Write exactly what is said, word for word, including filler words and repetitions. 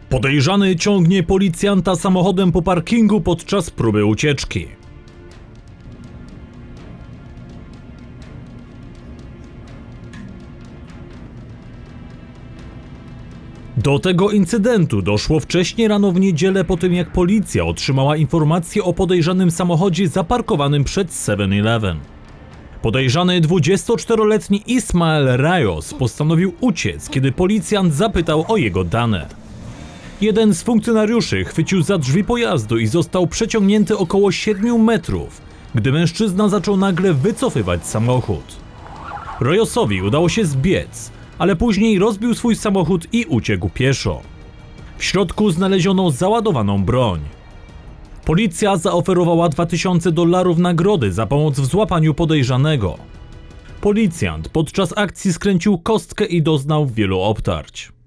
Podejrzany ciągnie policjanta samochodem po parkingu podczas próby ucieczki. Do tego incydentu doszło wcześniej rano w niedzielę po tym, jak policja otrzymała informację o podejrzanym samochodzie zaparkowanym przed seven eleven. Podejrzany dwudziestoczteroletni Ismael Rayos postanowił uciec, kiedy policjant zapytał o jego dane. Jeden z funkcjonariuszy chwycił za drzwi pojazdu i został przeciągnięty około siedmiu metrów, gdy mężczyzna zaczął nagle wycofywać samochód. Rayosowi udało się zbiec, ale później rozbił swój samochód i uciekł pieszo. W środku znaleziono załadowaną broń. Policja zaoferowała dwa tysiące dolarów nagrody za pomoc w złapaniu podejrzanego. Policjant podczas akcji skręcił kostkę i doznał wielu obtarć.